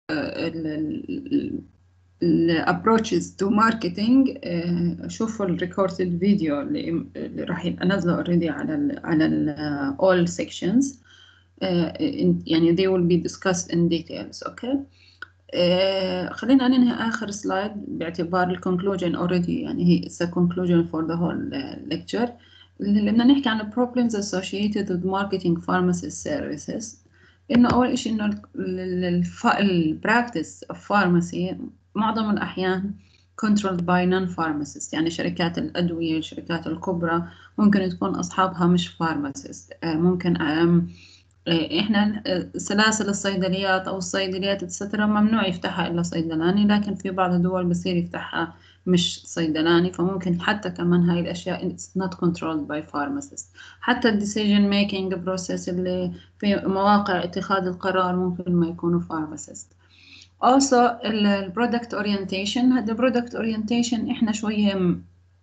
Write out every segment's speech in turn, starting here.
الابروتشز تو ماركتينج، شوفوا الريكوردد فيديو اللي راح انزله اوريدي على ال all sections. يعني they will be discussed in details. اوكي. خلينا ننهي آخر سلايد باعتبار الكونكلوجن already، يعني هي it's a conclusion for the whole lecture. اللي بدنا نحكي عن problems associated with marketing pharmacy services. إنه أول إشي إنه البراكتس of pharmacy معظم الأحيان controlled by non-pharmacists، يعني شركات الأدوية، الشركات الكبرى ممكن تكون أصحابها مش pharmacist. ممكن احنا سلاسل الصيدليات او الصيدليات etc ممنوع يفتحها الا صيدلاني، لكن في بعض الدول بصير يفتحها مش صيدلاني، فممكن حتى كمان هاي الاشياء it's not controlled by pharmacists. حتى ال decision making process اللي في مواقع اتخاذ القرار ممكن ما يكونوا pharmacists. also ال product orientation، هذا product orientation احنا شوية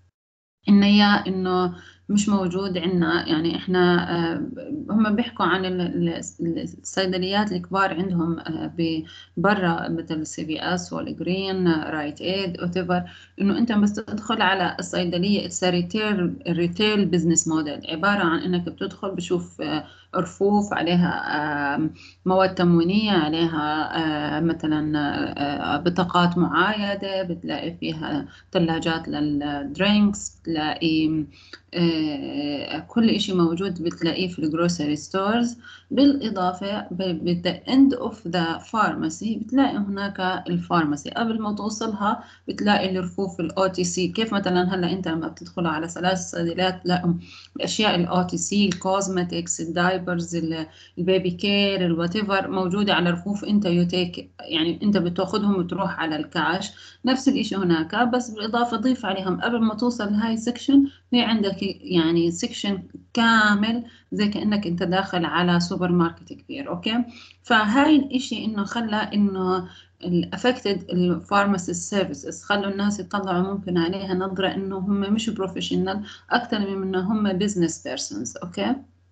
انه مش موجود عندنا. يعني احنا هم بيحكوا عن الصيدليات الكبار عندهم برا مثل سي بي اس والجرين رايت ايد وتيفر، انه انت بس تدخل على الصيدليه اتس ريتيل بزنس موديل، عباره عن انك بتدخل بشوف رفوف عليها مواد تموينيه، عليها مثلا بطاقات معايده، بتلاقي فيها ثلاجات للدرينكس، تلاقي كل إشي موجود بتلاقيه في الجروسري ستورز. بالإضافة the end of the pharmacy بتلاقي هناك الفارماسي، قبل ما توصلها بتلاقي الرفوف الأو تي سي. كيف مثلا هلا أنت لما بتدخل على سلاسل صيدليات تلاقي الأشياء الأو تي سي، الكوزمتكس، الدايبرز، البيبي كير، الواتيفر موجودة على رفوف أنت يوتيك، يعني أنت بتاخذهم وتروح على الكاش. نفس الإشي هناك، بس بالإضافة ضيف عليهم قبل ما توصل لهاي سيكشن في عندك يعني سيكشن كامل زي كأنك انت داخل على سوبر ماركت كبير. اوكي. فهاي الاشي انه خلى انه الافكتد الفارماسيست سيرفيسز خلوا الناس يطلعوا ممكن عليها نظرة انه هم مش بروفيشنال اكثر من انه هم بزنس بيرسونز. اوكي.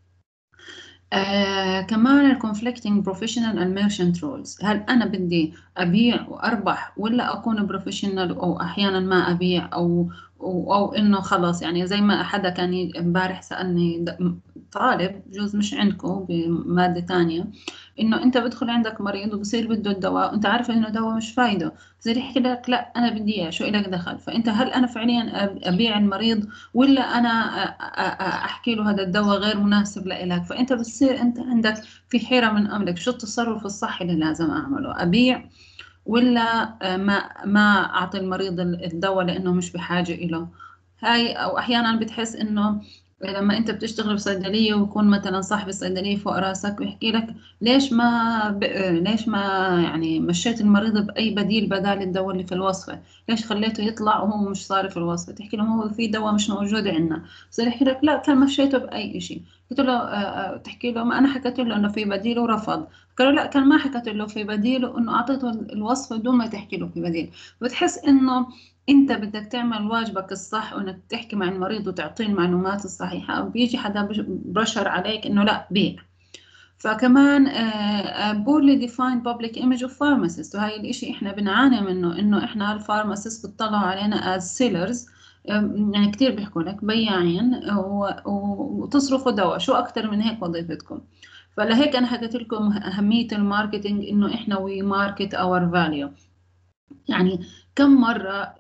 كمان الكونفليكتنج بروفيشنال اند ميرشنت رولز، هل انا بدي ابيع واربح ولا اكون بروفيشنال، او احيانا ما ابيع، او انه خلاص يعني زي ما حدا كان امبارح سالني طالب جوز مش عندكم بماده ثانيه، انه انت بدخل عندك مريض وبصير بده الدواء وانت عارفه انه دواء مش فايده، بصير يحكي لك لا انا بدي اياه، شو إلك دخل؟ فانت هل انا فعليا ابيع المريض ولا انا احكي له هذا الدواء غير مناسب لإلك؟ فانت بتصير انت عندك في حيرة من امرك، شو التصرف الصح اللي لازم اعمله؟ ابيع ولا ما اعطي المريض الدواء لانه مش بحاجة إله؟ هاي او احيانا بتحس انه لما انت بتشتغل بصيدليه ويكون مثلا صاحب الصيدليه فوق راسك ويحكي لك ليش ما يعني مشيت المريض باي بديل بدال الدواء اللي في الوصفه؟ ليش خليته يطلع وهو مش صار في الوصفه؟ تحكي له هو في دواء مش موجود عندنا، بصير يحكي لك لا كان مشيته باي شيء. قلت له تحكي له ما انا حكيت له انه في بديل ورفض. قال له لا كان ما حكيت له في بديل وانه اعطيته الوصفه بدون ما تحكي له في بديل. بتحس انه انت بدك تعمل واجبك الصح وانك تحكي مع المريض وتعطيه المعلومات الصحيحة، بيجي حدا برشر عليك انه لا بيع. فكمان poorly defined public image of pharmacists، وهي الاشي احنا بنعاني منه، انه احنا الفارماسيست بتطلعوا علينا as sellers. يعني كتير بيحكوا لك بياعين وتصرفوا دواء، شو اكتر من هيك وظيفتكم؟ فلهيك انا حكيت لكم اهمية الماركتينج، انه احنا we market our value. يعني كم مرة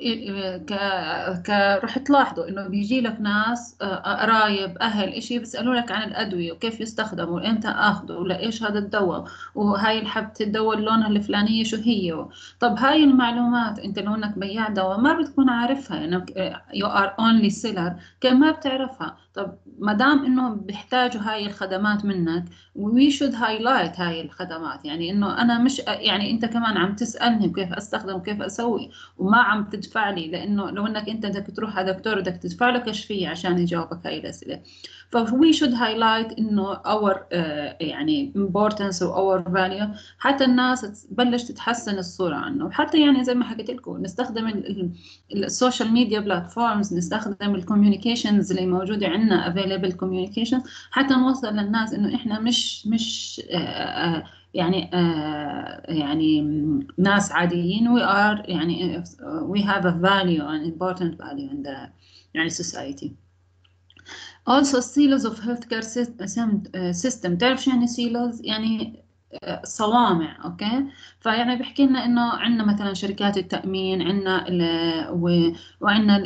رح تلاحظوا إنه بيجي لك ناس قرايب أهل إشي بيسألوا لك عن الأدوية وكيف يستخدموا وإمتى أخذه ولا إيش هذا الدواء وهاي الحبة الدواء لونها الفلانية شو هي. طب هاي المعلومات أنت لو إنك بياع دواء ما بتكون عارفها، يعني you are only seller كان ما بتعرفها. طب ما دام إنهم بيحتاجوا هاي الخدمات منك we should highlight هاي الخدمات، يعني إنه أنا مش يعني أنت كمان عم تسألني كيف أستخدم وكيف أسوي وما عم تدفع لي، لانه لو انك انت بدك تروح على دكتور بدك تدفع له كشفيه عشان يجاوبك هاي الاسئله. فوي شود هايلايت انه اور يعني importance و اور value حتى الناس تبلش تتحسن الصوره عنه. وحتى يعني زي ما حكيت لكم نستخدم السوشيال ميديا بلاتفورمز، نستخدم الكوميونيكيشنز اللي موجوده عندنا available communication حتى نوصل للناس انه احنا مش يعني ناس عاديين we are يعني we have a value an important value in the يعني society. Also silos of healthcare system تعرف شو يعني silos؟ يعني صوامع. اوكي، فيعني بيحكي لنا انه عندنا مثلا شركات التامين، عندنا وعندنا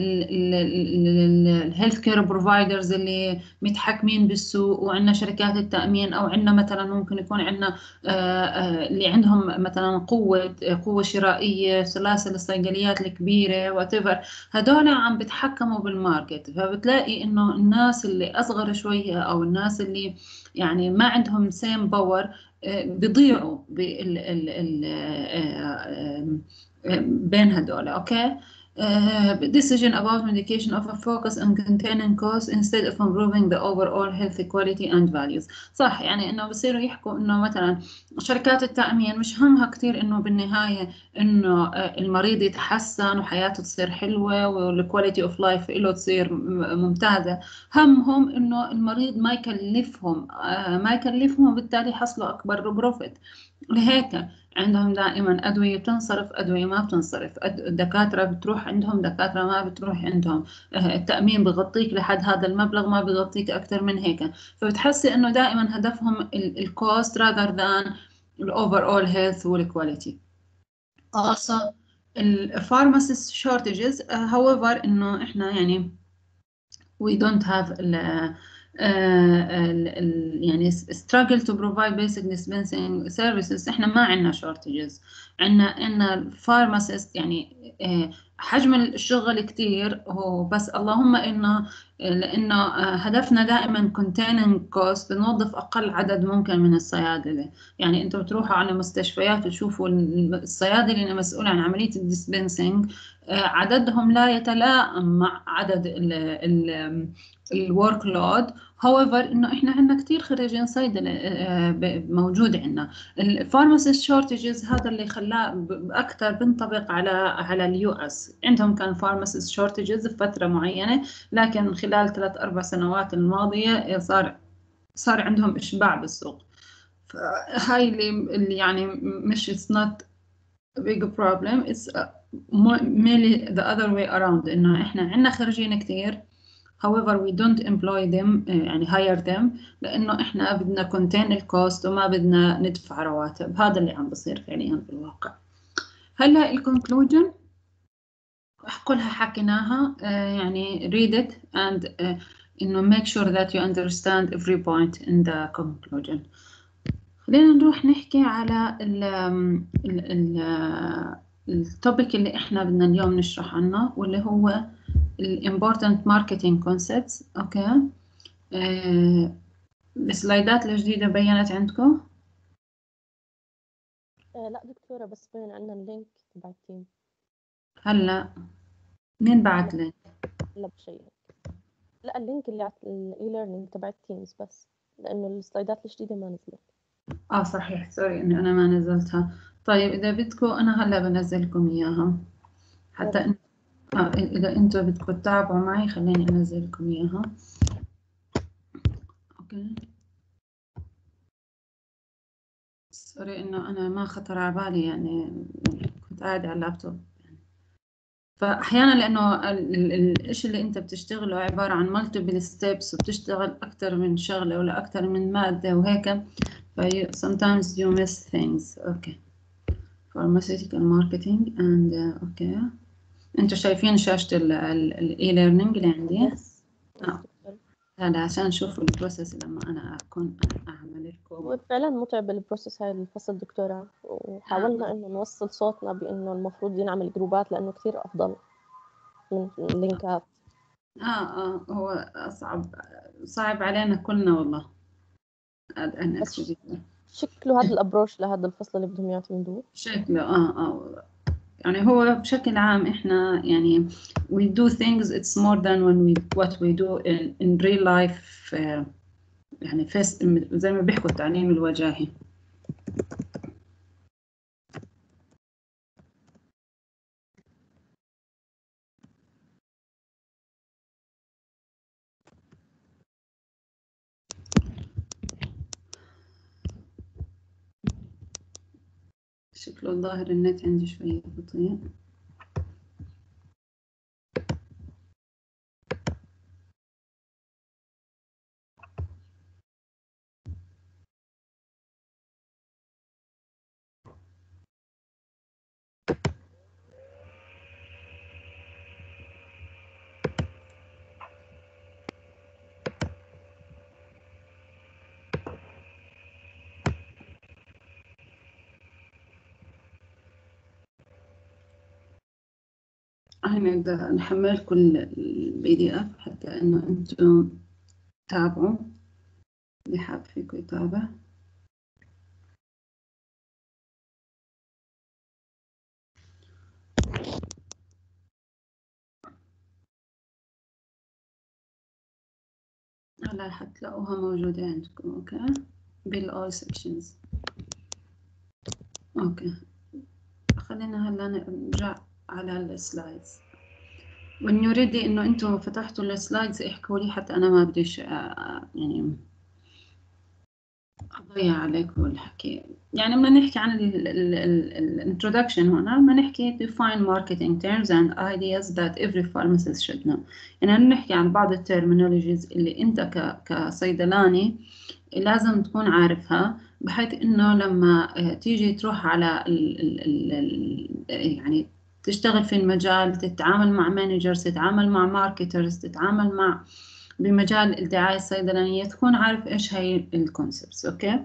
الهيلث كير بروفايدرز اللي متحكمين بالسوق، وعندنا شركات التامين، او عندنا مثلا ممكن يكون عندنا اللي عندهم مثلا قوه شرائيه، سلاسل الصيدليات الكبيره whatever. هدول عم بيتحكموا بالماركت، فبتلاقي انه الناس اللي اصغر شويه او الناس اللي يعني ما عندهم سيم باور بيضيعوا بين هدول. اوكي. decision about medication of a focus on containing costs instead of improving the overall health quality and values. صح، يعني انه بصيروا يحكوا انه مثلا شركات التأمين مش همها كثير انه بالنهاية انه المريض يتحسن وحياته تصير حلوة والكواليتي اوف لايف له تصير ممتازة. همهم انه المريض ما يكلفهم وبالتالي يحصلوا اكبر بروفيت. لهيك عندهم دائما أدوية بتنصرف، أدوية ما بتنصرف، الدكاترة بتروح عندهم، دكاترة ما بتروح عندهم، التأمين بغطيك لحد هذا المبلغ، ما بغطيك أكثر من هيك. فبتحسي إنه دائما هدفهم الكوست rather than الأوفر all health والكواليتي. also الفارماسيست shortages however إنه إحنا يعني we don't have يعني struggle to provide basic dispensing services. احنا ما عندنا shortages، عندنا pharmacist يعني حجم الشغل كتير هو، بس اللهم انه لانه هدفنا دائما containing cost، بنوظف اقل عدد ممكن من الصيادله. يعني انتم بتروحوا على مستشفيات وتشوفوا الصيادله اللي مسؤول عن عمليه الديسبنسنج عددهم لا يتلائم مع عدد الورك لود. however انه احنا عندنا كثير خريجين صيدله موجود عندنا. الفارماسيست شورتجز هذا اللي خلاه اكثر بنطبق على اليو اس. عندهم كان فارماسيست شورتجز بفتره معينه، لكن خلال 3-4 سنوات الماضيه صار عندهم اشباع بالسوق. فهاي اللي يعني مش it's not a big problem, it's mainly the other way around. انه احنا عندنا خريجين كثير however we don't employ them يعني hire them، لأنه إحنا بدنا contain الكوست وما بدنا ندفع رواتب. هذا اللي عم بصير فعليا في الواقع. هلا الكونكلوجن كلها حكيناها يعني read it and إنه make sure that you understand every point in the conclusion. خلينا نروح نحكي على التوبيك اللي إحنا بدنا اليوم نشرح عنه، واللي هو important marketing concepts. اوكي. السلايدات الجديدة بينت عندكم؟ لا دكتورة، بس بين عندنا اللينك تبع التيم. هلا مين بعت لي؟ لا بشيء، لا اللينك اللي على الاي ليرنينج تبع التيمز بس، لأنه السلايدات الجديدة ما نزلت. صحيح، سوري إني أنا ما نزلتها. طيب إذا بدكم أنا هلا بنزلكم إياها، حتى إذا أنتوا بدكم تتابعوا معي خليني أنزلكم إياها. أوكي. سوري إنه أنا ما خطر على بالي، يعني كنت قاعدة على اللابتوب. فأحيانا لأنه الإشي اللي أنت بتشتغله عبارة عن multiple steps، وبتشتغل أكتر من شغلة ولا أكتر من مادة وهيك، sometimes you miss things. Okay. Pharmaceutical marketing and okay. أنتوا شايفين شاشة e-learning اللي عندي؟ بس هذا عشان نشوف البروسيس لما أنا أكون أعمل لكم. هو فعلا متعب البروسيس هاي الفصل دكتورة، وحاولنا إنه نوصل صوتنا بإنه المفروض ينعمل جروبات لأنه كثير أفضل من اللينكات. هو صعب علينا كلنا والله. بس شكله هذا الابروش لهذا الفصل اللي بدهم يعتمدوه شكله يعني هو بشكل عام احنا يعني we do things it's more than what we do in real life يعني زي ما بيحكوا التعليم الوجاهي. شكله الظاهر النت عندي شوية بطيء. هنا بدي نحملكم الPDF حتى إنه أنتم تابعوا اللي حاب فيكم يتابع. هلا حتلاقوها موجودة عندكم. أوكي بالall sections. أوكي خلينا هلا نرجع على السلايدز. when you're ready إنه أنتم فتحتوا السلايدز احكوا لي حتى أنا ما بديش يعني أضيع عليكم الحكي. يعني بدنا نحكي عن الانترودكشن هنا، بدنا نحكي define marketing terms and ideas that every pharmacist should know. يعني نحكي عن بعض الترمينولوجيز اللي أنت كصيدلاني لازم تكون عارفها، بحيث إنه لما تيجي تروح على يعني تشتغل في المجال، تتعامل مع مانجرز، تتعامل مع ماركترز، تتعامل مع بمجال الدعاية الصيدلانية، تكون عارف إيش هي الكونسبتس. أوكي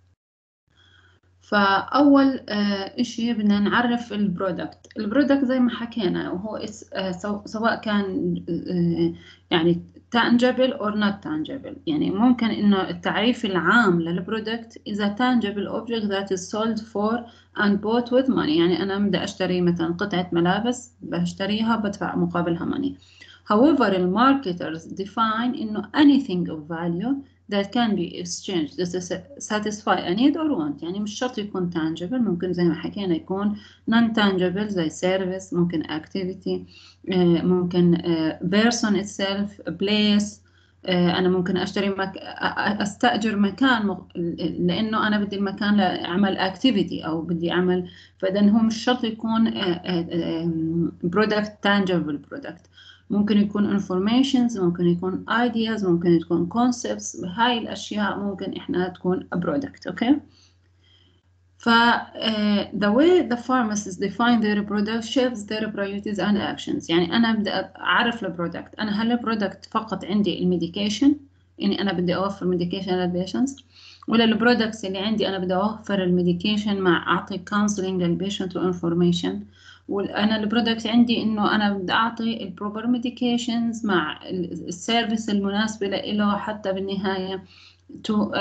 فأول إشي بدنا نعرف البرودكت زي ما حكينا، وهو سواء كان يعني tangible or not tangible. يعني ممكن إنه التعريف العام للبرودكت إذا tangible object that is sold for and bought with money. يعني أنا بدي أشتري مثلا قطعة ملابس، بشتريها بدفع مقابلها money. However, marketers define إنه anything of value that can be exchanged to satisfy a need or want. يعني مش شرط يكون tangible، ممكن زي ما حكينا يكون non-tangible زي service، ممكن activity، ممكن person itself، place. أنا ممكن أستأجر مكان لأنه أنا بدي المكان لأعمل activity أو بدي أعمل، فإذا هو مش شرط يكون product tangible product. ممكن يكون informations، ممكن يكون ideas، ممكن تكون concepts. هاي الأشياء ممكن إحنا تكون a product. أوكي ف the way the pharmacists define their product shapes their priorities and actions. يعني أنا بدي أعرف البرودكت، أنا هل البرودكت فقط عندي الميديكيشن، يعني أنا بدي أوفر ميديكيشن للبيشنتس، ولا البرودكتس اللي عندي أنا بدي أوفر الميديكيشن مع أعطي كونسلينج للبيشنت وإنفورميشن، وأنا البرودكت عندي إنه أنا بدي أعطي البروبر ميديكيشنز مع السيرفيس المناسبة له حتى بالنهاية to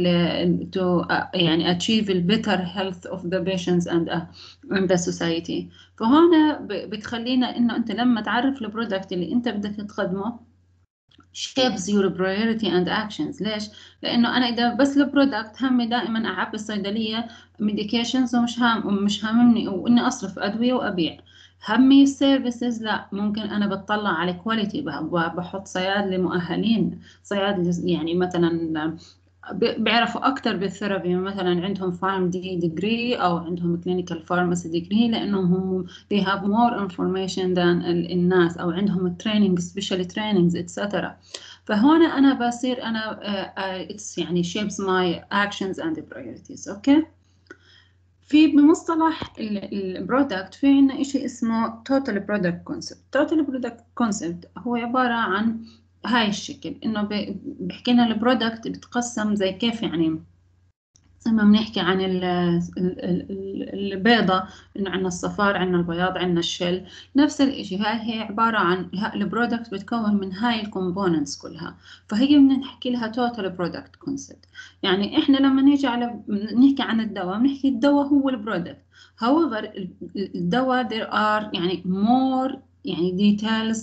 يعني achieve the better health of the patients and the society. فهنا بتخلينا إنه أنت لما تعرف البرودكت اللي أنت بدك تقدمه shapes your priority and actions. ليش؟ لأنه أنا إذا بس البرودكت همي دائما أعبي الصيدلية medications ومش هاممني وإني أصرف أدوية وأبيع. همي السيرفيسز لا، ممكن أنا بتطلع على كواليتي، بحط صيادلة مؤهلين، صيادلة يعني مثلا بيعرفوا أكتر بالثيرابي، مثلا عندهم فارم ديجري أو عندهم كلينيكال فارماسي ديجري، لأنهم هم they have more information than الناس، أو عندهم training special trainings etc. فهون أنا بصير أنا it's يعني shapes my actions and priorities. أوكي في بمصطلح البرودكت في عنا إشي اسمه total product concept. total product concept هو عبارة عن هاي الشكل، إنه بحكي لنا البرودكت بتقسم زي كيف، يعني زي ما بنحكي عن البيضة إنه عنا الصفار، عنا البياض، عنا الشل، نفس الإشي. هاي هي عبارة عن البرودكت بتكون من هاي الكومبوننتس كلها، فهي بدنا نحكي لها total product concept. يعني إحنا لما نيجي نحكي عن الدواء، بنحكي الدواء هو البرودكت. however الدواء there are يعني more يعني details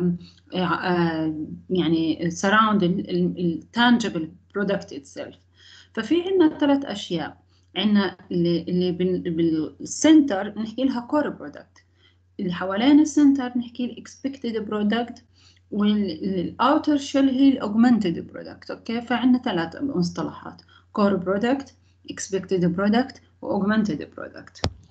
يعني surround tangible product itself. ففي عنا 3 أشياء. عنا اللي بالسنتر نحكي لها كور برودكت، اللي حوالين السنتر نحكي الاكسبكتد برودكت، والاوتر شيل هي الاوجمنتد برودكت. اوكي فعندنا 3 مصطلحات: كور برودكت، اكسبكتد برودكت، واوجمنتد برودكت.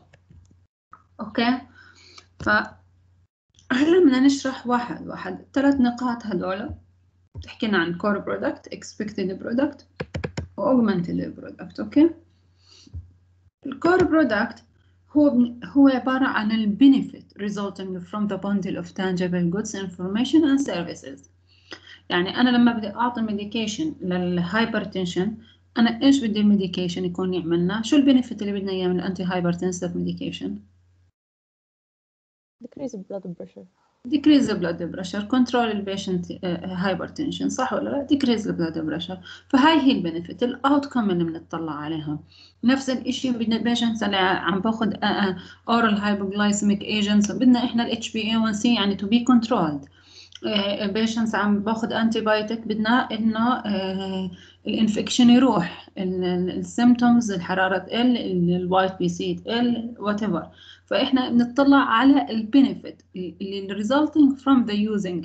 اوكي. فهلا بدنا نشرح واحد واحد 3 نقاط هذول. حكينا عن core product, expected product و augmented product. اوكي. الcore product هو عبارة عن ال benefit resulting from the bundle of tangible goods, information and services. يعني أنا لما بدي أعطي medication للهايبرتنشن، أنا إيش بدي الميديكيشن يكون يعملنا؟ شو البنفيت اللي بدنا إياه من الأنتي هايبرتنسيف ميديكيشن؟ decrease blood pressure. decrease the blood pressure, control the patient hypertension، صح ولا لا؟ decrease the blood pressure. فهاي هي البنفيت، الاوتكم اللي بنطلع عليها. نفس الشيء بدنا البيشنتس اللي عم باخذ oral hypoglycemic agents، بدنا احنا ال HbA1c يعني to be controlled. patients عم باخذ انتي بايوتيك، بدنا انه الانفكشن يروح، السيمتومز، الحراره تقل، الوايت بي سي تقل، وات ايفر. فاحنا بنطلع على البينيفيت اللي resulting from the using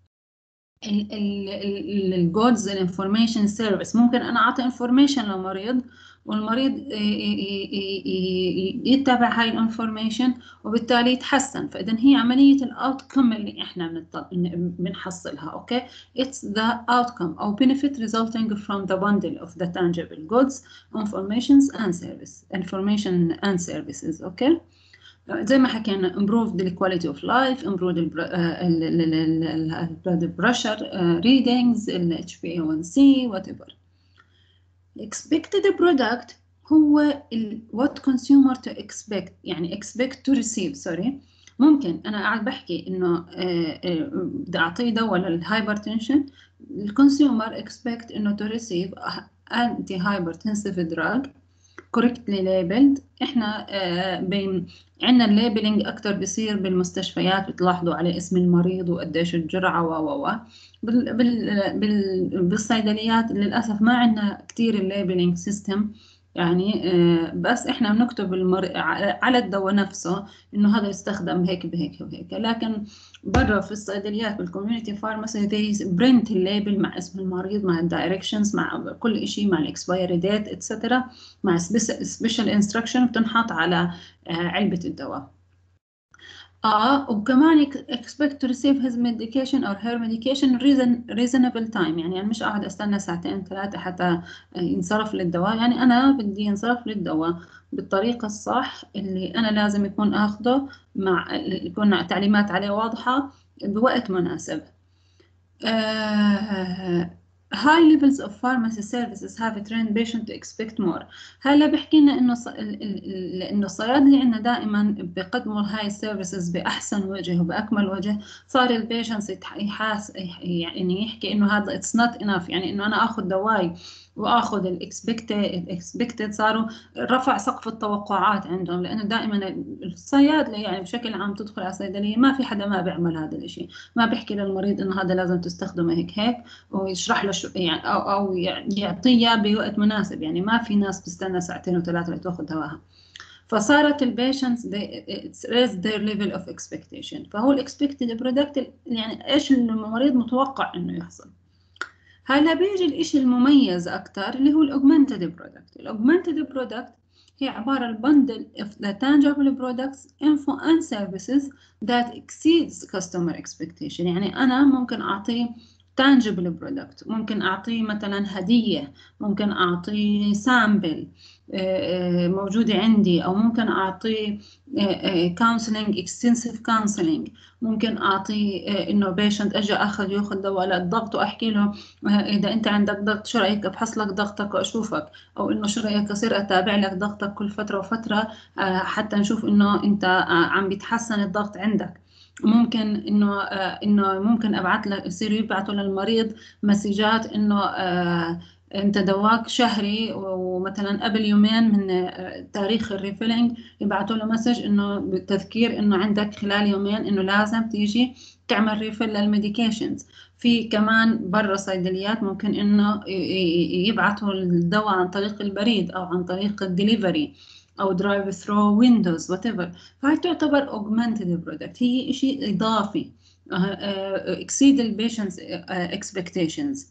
الجودز الانفورميشن سيرفيس. ممكن انا اعطي انفورميشن لمريض والمريض يتبع هاي الانفورميشن وبالتالي يتحسن. فاذا هي عمليه الاوتكم اللي احنا بنحصلها. اوكي. it's the outcome او benefit resulting from the bundle of the tangible goods, information and services. اوكي. زي ما حكينا improve the quality of life, improve the blood pressure readings, ال HbA1c, whatever. expected product هو what consumer to expect، يعني expect to receive. sorry. ممكن أنا قاعد بحكي إنه بدي أعطيه دواء للهايبرتنشن، الكونسيومر expect إنه to receive anti-hypertensive drug correctly labeled. احنا عندنا الليبلينج اكثر بيصير بالمستشفيات، بتلاحظوا على اسم المريض وقديش الجرعه و بالصيدليات للاسف ما عندنا كثير الليبلينج سيستم. يعني بس احنا بنكتب على الدواء نفسه انه هذا يستخدم هيك بهيك وهيك. لكن برا في الصيدليات بالكوميونتي فارماسي they برنت الليبل مع اسم المريض، مع الدايركشنز، مع كل شيء، مع الاكسبايري ديت اتسترا، مع سبيشال انستراكشن بتنحط على علبة الدواء. وكمان expect to receive his medication or her medication reasonable time. يعني أنا مش قاعد استنى ساعتين 3 حتى ينصرف للدواء. يعني أنا بدي ينصرف للدواء بالطريقة الصح اللي أنا لازم يكون أخذه، مع يكون تعليمات عليه واضحة بوقت مناسب. high levels of pharmacy services have trained patient to expect more. هلا بحكي لنا انه الصيادله عندنا دائما بيقدموا هاي السيرفيسز باحسن وجه وباكمل وجه. صار البيشنس يحاس يعني يحكي انه هذا اتس نوت انف، يعني انه انا اخذ دواي واخذ الاكسبكتد، صاروا رفع سقف التوقعات عندهم. لانه دائما الصيادله يعني بشكل عام تدخل على الصيدليه ما في حدا ما بيعمل هذا الشيء، ما بيحكي للمريض انه هذا لازم تستخدمه هيك ويشرح له يعني او يعطيه اياه بوقت مناسب. يعني ما في ناس بتستنى ساعتين و3 لتاخذ دواها. فصارت البيشنتس raise their level of expectation. فهو الاكسبكتد برودكت يعني ايش المريض متوقع انه يحصل. هلا بيجي الاشي المميز اكثر اللي هو الاوجمانتد برودكت. الاوجمانتد برودكت هي عبارة عن bundle of the tangible products, info and services that exceeds customer expectation. يعني أنا ممكن أعطيه tangible product، ممكن أعطيه مثلا هدية، ممكن أعطيه سامبل موجودة عندي، أو ممكن أعطيه counseling extensive counseling، ممكن أعطيه إنه patient أجي ياخذ دواء للضغط وأحكي له إذا أنت عندك ضغط شو رأيك أبحث لك ضغطك وأشوفك، أو إنه شو رأيك أصير أتابع لك ضغطك كل فترة وفترة حتى نشوف إنه أنت عم بيتحسن الضغط عندك. ممكن إنه ممكن أبعث له، يصيروا يبعثوا للمريض مسجات إنه أنت دواك شهري، ومثلا قبل يومين من تاريخ الريفيلينج يبعثوا له مسج إنه بالتذكير إنه عندك خلال يومين إنه لازم تيجي تعمل ريفيل للميديكيشنز. في كمان برا صيدليات ممكن إنه يبعثوا الدواء عن طريق البريد أو عن طريق الدليفري أو درايف ثرو ويندوز وات ايفر. فهي تعتبر augmented product، هي شيء إضافي exceed the patient's expectations.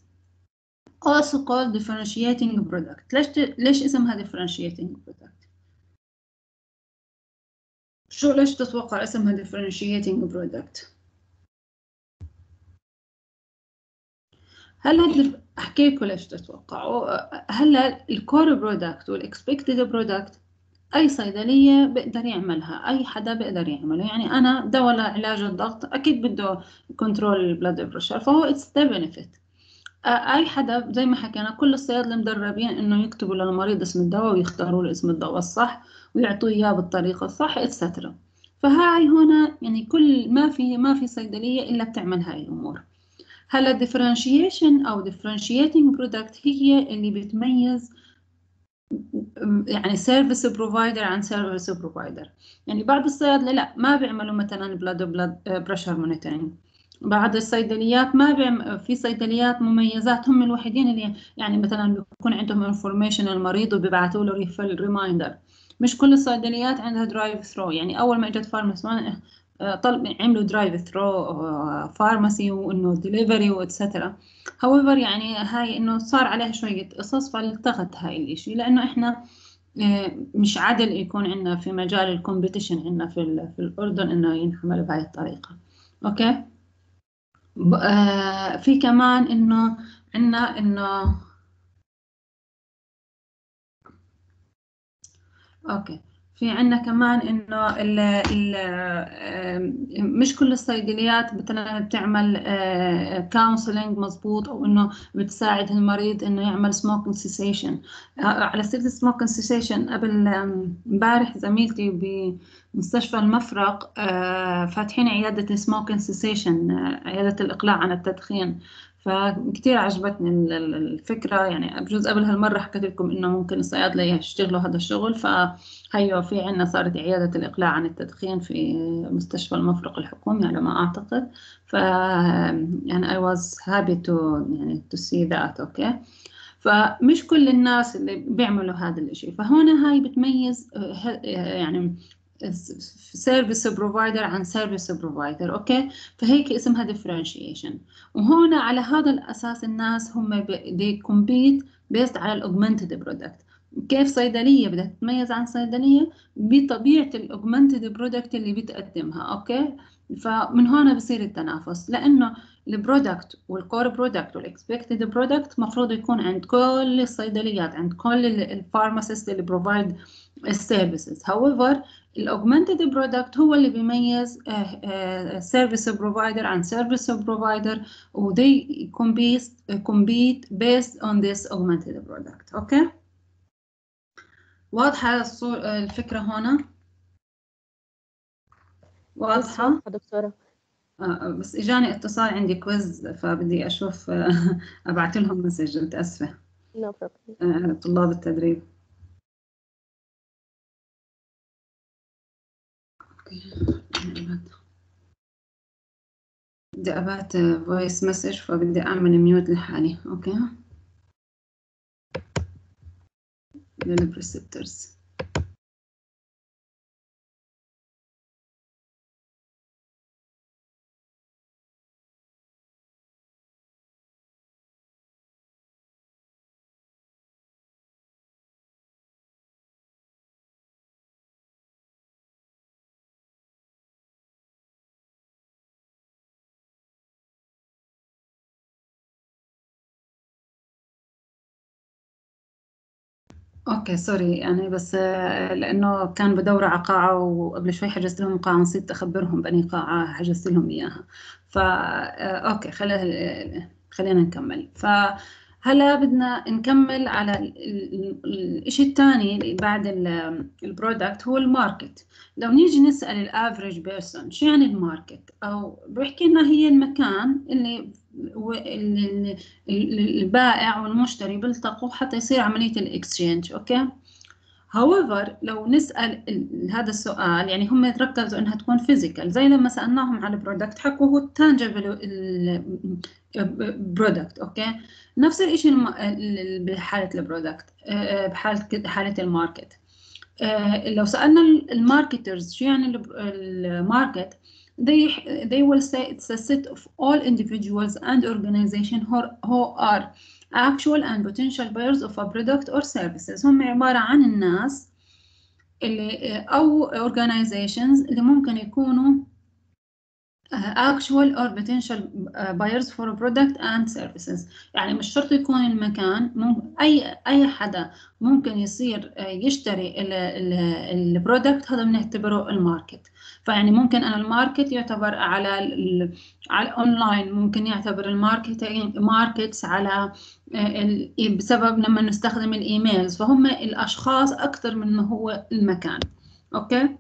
also called differentiating product. ليش اسمها differentiating product؟ ليش تتوقع اسمها differentiating product؟ هلا احكي لكم ليش تتوقعوا. هلا الكور برودكت والاكسبكتد برودكت اي صيدليه بيقدر يعملها، اي حدا بيقدر يعمله. يعني انا دواء لعلاج الضغط اكيد بده كنترول البلد بريشر، فهو اتس ذا بنفيت. اي حدا زي ما حكينا كل الصيادله مدربين انه يكتبوا للمريض اسم الدواء ويختاروا له اسم الدواء الصح ويعطوه اياه بالطريقه الصح اتسترا. فهاي هنا يعني كل ما في صيدليه الا بتعمل هاي الامور. هلا differentiation او differentiating product هي اللي بتميز يعني سيرفيس بروفايدر عن سيرفيس بروفايدر. يعني بعض الصيادله لا ما بيعملوا مثلا بلاد بريشر مونيتورنج. بعض الصيدليات ما في صيدليات مميزات هم الوحيدين اللي يعني مثلا بيكون عندهم انفورميشن المريض وبيبعثوا له ريفيل ريمايندر. مش كل الصيدليات عندها درايف ثرو. يعني اول ما اجت فارماسي عملوا درايف ثرو فارماسي وانه ديليفري واتسترا. however يعني هاي انه صار عليها شوية قصص فالتغت هاي الاشي، لانه احنا مش عادل يكون عندنا في مجال الكومبيتيشن عندنا في الاردن انه ينحمل بهاي الطريقة. اوكي. في كمان انه عندنا انه اوكي في عندنا كمان انه مش كل الصيدليات مثلا بتعمل كونسلنج مظبوط، او انه بتساعد المريض انه يعمل سموكينج سيسيشن. على سيره السموكينج سيسيشن، قبل امبارح زميلتي بمستشفى المفرق فاتحين عياده سموكينج سيسيشن، عياده الاقلاع عن التدخين. فكتير عجبتني الفكرة. يعني بجوز قبل هالمرة حكيت لكم إنه ممكن الصيادلة يشتغلوا هذا الشغل. فهيو في عنا صارت عيادة الإقلاع عن التدخين في مستشفى المفرق الحكومي على ما أعتقد. يعني I was happy to يعني to see that. أوكي. فمش كل الناس اللي بيعملوا هذا الإشي. فهنا هاي بتميز يعني سيرفيس بروفايدر عن سيرفيس بروفايدر. اوكي. فهيك اسمها differentiation. وهنا على هذا الاساس الناس هم they compete based على الاوجمانتد برودكت. كيف صيدليه بدها تتميز عن صيدليه؟ بطبيعه الاوجمانتد برودكت اللي بتقدمها. اوكي. فمن هنا بصير التنافس، لانه البرودكت والكور برودكت والاكسبكتد برودكت مفروض يكون عند كل الصيدليات، عند كل الفارماسيست اللي بروفايد السيرفيسز. however الاوجمانتد برودكت هو اللي بيميز سيرفيس بروفايدر عن سيرفيس بروفايدر، و they compete based on this augmented product. اوكي. واضحة الفكرة هنا؟ واضحة دكتورة. بس اجاني اتصال عندي كويز فبدي اشوف ابعت لهم مسج. متاسفة. no problem. طلاب التدريب. بدي ابعت فويس مسج فبدي اعمل ميوت لحالي. اوكي. للبريسبترز. اوكي سوري يعني بس لانه كان بدور على قاعه وقبل شوي حجزت لهم قاعه نسيت اخبرهم باني قاعه حجزت لهم اياها. اوكي خلينا نكمل. فهلا بدنا نكمل على الشيء الثاني اللي بعد البرودكت هو الماركت. لو نيجي نسال الافريج بيرسون شو يعني الماركت، او بيحكي لنا هي المكان اللي البائع والمشتري بيلتقوا حتى يصير عملية الاكسشينج. اوكي. however لو نسأل هذا السؤال يعني هم يتركزوا انها تكون فيزيكال، زي لما سألناهم على البرودكت حكوا هو تانجبل برودكت. اوكي. نفس الشيء بحالة البرودكت، بحالة الماركت. لو سألنا الماركترز شو يعني الماركت، they will say it's a set of all individuals and organizations who are actual and potential buyers of a product or services. هم عبارة عن الناس اللي أو organizations اللي ممكن يكونوا actual or potential buyers for product and services. يعني مش شرط يكون المكان، أي حدا ممكن يصير يشتري البرودكت، هذا بنعتبره الماركت. فيعني ممكن أنا الماركت يعتبر على الأونلاين، ممكن يعتبر ماركتس على بسبب لما نستخدم الإيميلز، فهم الأشخاص أكثر من ما هو المكان. أوكي،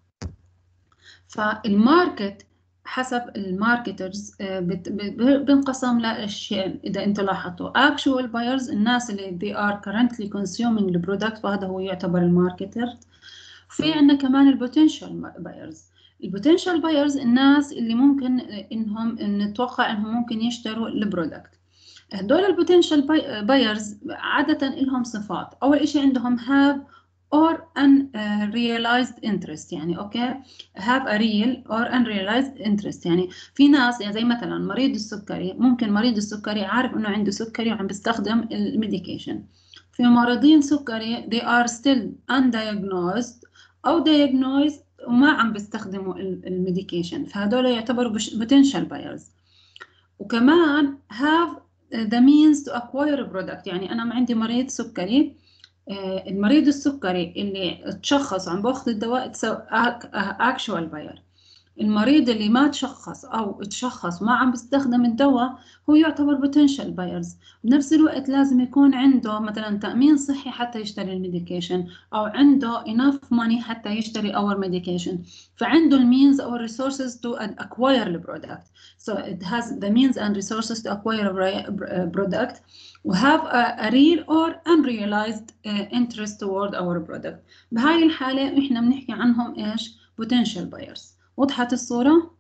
فالماركت حسب الماركترز بنقسم لأشياء. إذا أنتم لاحظتوا actual buyers الناس اللي they are currently consuming the product، فهذا هو يعتبر الماركتر. في عندنا كمان البوتنشال بايرز. البوتنشال بايرز الناس اللي ممكن إنهم نتوقع إنهم ممكن يشتروا البرودكت. هدول البوتنشال بايرز عادة لهم صفات. أول إشي عندهم have or unrealized interest، يعني أوكي have a real or unrealized interest. يعني في ناس يعني زي مثلا مريض السكري، ممكن مريض السكري عارف إنه عنده سكري وعم بيستخدم الميديكيشن. في مريضين سكري they are still undiagnosed أو diagnosed وما عم بيستخدموا الميديكيشن، فهدول يعتبروا potential buyers. وكمان have the means to acquire a product. يعني أنا عندي مريض سكري، المريض السكري اللي تشخص عم باخذ الدواء actual buyer. المريض اللي ما تشخص أو تشخص ما عم بيستخدم الدواء هو يعتبر potential buyers. بنفس الوقت لازم يكون عنده مثلا تأمين صحي حتى يشتري الميديكيشن، أو عنده enough money حتى يشتري our medication. فعنده means or resources to acquire the product. So it has the means and resources to acquire a product. We have a real or unrealized interest toward our product. بهاي الحالة إحنا بنحكي عنهم إيش؟ potential buyers. وضحت الصورة؟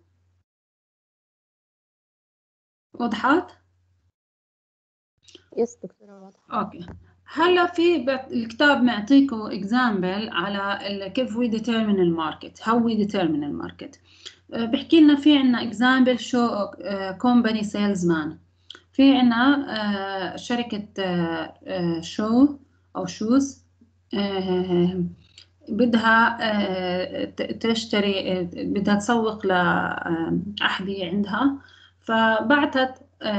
وضحت؟ يس دكتورة واضحة. أوكي. هلا في الكتاب معطيكم example على كيف we determine الماركت. how we determine الماركت. بحكي لنا في عنا example show company salesman. في عنا شركة شو أو شوز بدها تشتري، بدها تسوق لأحذية عندها، فبعتت